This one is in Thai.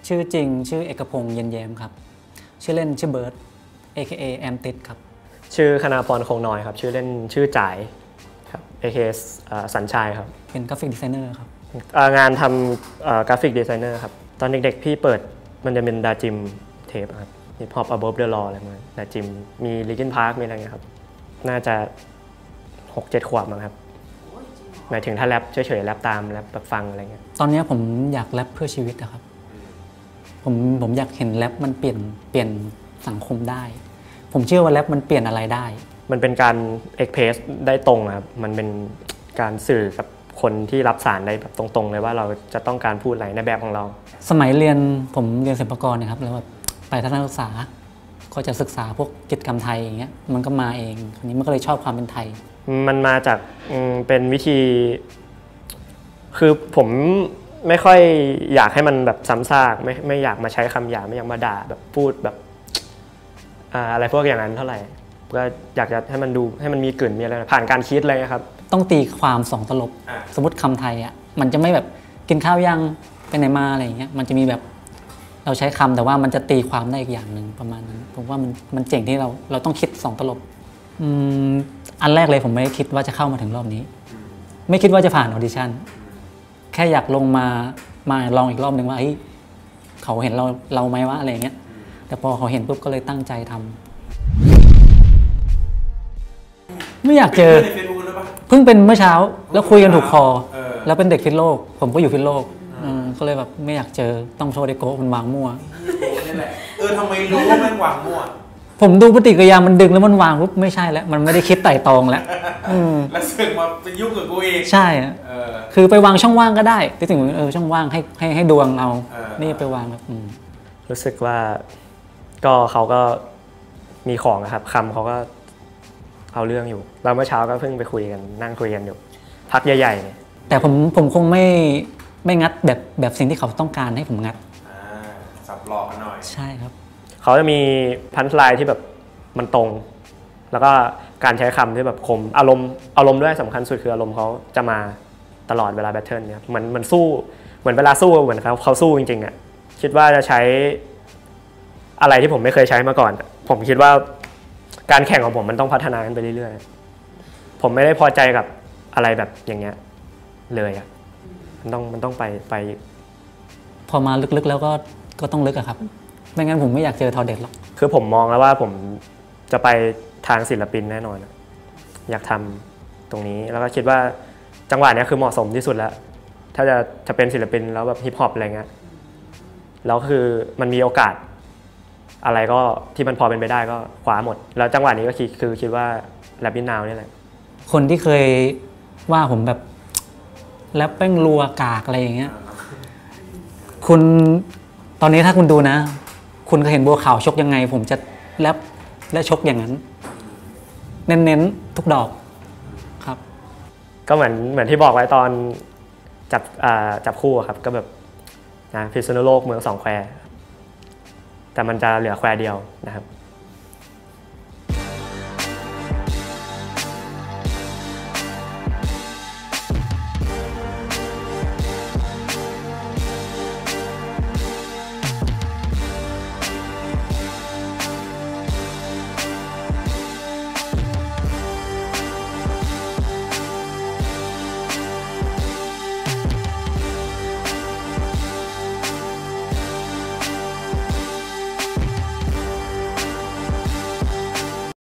ชื่อจริงชื่อเอกพงษ์เย็นแย้มครับชื่อเล่นชื่อเบิร์ด AKA แอมติดครับชื่อคณาพรคงน้อยครับชื่อเล่นชื่อจ่ายครับ AKA สัญชัยครับเป็นกราฟิกดีไซเนอร์ครับงานทำกราฟิกดีไซเนอร์ครับตอนเด็กๆพี่เปิดมันจะเป็นดาจิมเทปครับฮิปฮอปอะเบิร์บเดอะลออะไรมาดาจิมมีลิกินพาร์คมีอะไรเงี้ยครับน่าจะ 6-7 ขวบมั้งครับหมายถึงถ้าแรปเฉยๆแรปตามแรปแบบฟังอะไรเงี้ยตอนนี้ผมอยากแรปเพื่อชีวิตนะครับผมอยากเห็นแรปมันเปลี่ยนสังคมได้ผมเชื่อว่าแรปมันเปลี่ยนอะไรได้มันเป็นการเอ็กเพรสได้ตรงครับมันเป็นการสื่อกับคนที่รับสารได้แบบตรงๆเลยว่าเราจะต้องการพูดอะไรในแบบของเราสมัยเรียนผมเรียนศิลปากรนะครับแล้วแบบไปทัศนศึกษาก็จะศึกษาพวกกิจกรรมไทยอย่างเงี้ยมันก็มาเองคราวนี้มันก็เลยชอบความเป็นไทยมันมาจากเป็นวิธีคือผมไม่ค่อยอยากให้มันแบบซ้ำซากไม่อยากมาใช้คำหยาบไม่อยากมาด่าแบบพูดแบบอะไรพวกอย่างนั้นเท่าไหร่ก็อยากจะให้มันดูให้มันมีกลิ่นมีอะไรผ่านการคิดเลยครับต้องตีความสองตลบสมมติคำไทยอ่ะมันจะไม่แบบกินข้าวยังไปไหนมาอะไรอย่างเงี้ยมันจะมีแบบเราใช้คำแต่ว่ามันจะตีความได้อีกอย่างหนึ่งประมาณนั้นผมว่ามันเจ๋งที่เราต้องคิดสองตลบอันแรกเลยผมไม่ได้คิดว่าจะเข้ามาถึงรอบนี้ไม่คิดว่าจะผ่านออดิชั่นแค่อยากลงมาลองอีกรอบหนึ่งว่าเขาเห็นเราไหมว่าอะไรอย่างเงี้ยแต่พอเขาเห็นปุ๊บก็เลยตั้งใจทำไม่อยากเจอเพิ่งเป็นเมื่อเช้าแล้วคุยกันถูกคอแล้วเป็นเด็กฟิตโลกผมก็อยู่ฟิตโลกก็เลยแบบไม่อยากเจอต้องโชว์เดโก้มันวางมั่วนี่แหละทำไมรู้ว่ามันวางมั่วผมดูปฏิกิริยามันดึงแล้วมันวางปุ๊บไม่ใช่แล้วมันไม่ได้คิดไต่ตองแล้วแล้วเสือกมาเป็นยุ่งกับกูเองใช่คือไปวางช่องว่างก็ได้ที่ถึงช่องว่างให้ดวงเอานี่ไปวางแบบรู้สึกว่าก็เขาก็มีของครับคำเขาก็เอาเรื่องอยู่เราเมื่อเช้าก็เพิ่งไปคุยกันนั่งคุยกันอยู่พักใหญ่ๆแต่ผมคงไม่งัดแบบสิ่งที่เขาต้องการให้ผมงัดสับหลอกกันหน่อยใช่ครับเขาจะมีพันธลายที่แบบมันตรงแล้วก็การใช้คำที่แบบคมอารมณ์ด้วยสำคัญสุดคืออารมณ์เขาจะมาตลอดเวลาแบทเทิลเนี่ยมันสู้เหมือนเวลาสู้เหมือนเขาสู้จริงๆอ่ะคิดว่าจะใช้อะไรที่ผมไม่เคยใช้มาก่อนผมคิดว่าการแข่งของผมมันต้องพัฒนาขึ้นไปเรื่อยๆผมไม่ได้พอใจกับอะไรแบบอย่างเงี้ยเลยอ่ะมันต้องไปพอมาลึกๆแล้วก็ต้องลึกอะครับไม่งั้นผมไม่อยากเจอทอเด็ดหรอกคือผมมองแล้วว่าผมจะไปทางศิลปินแน่นอนอยากทำตรงนี้แล้วก็คิดว่าจังหวะนี้คือเหมาะสมที่สุดแล้วถ้าจะเป็นศิลปินแล้วแบบฮิปฮอปอะไรเงี้ยแล้วคือมันมีโอกาสอะไรก็ที่มันพอเป็นไปได้ก็คว้าหมดแล้วจังหวะนี้ก็คือคิดว่าแรปปี้นาวนี่แหละคนที่เคยว่าผมแบบแรปแป้งรัวกากอะไรอย่างเงี้ยคุณตอนนี้ถ้าคุณดูนะคุณก็เห็นบัวขาวชกยังไงผมจะแรปและชกอย่างนั้นเน้นทุกดอกครับก็เหมือนที่บอกไว้ตอนจับคู่ครับก็แบบนะพิษณุโลกเมือง2 แควแต่มันจะเหลือแควเดียวนะครับ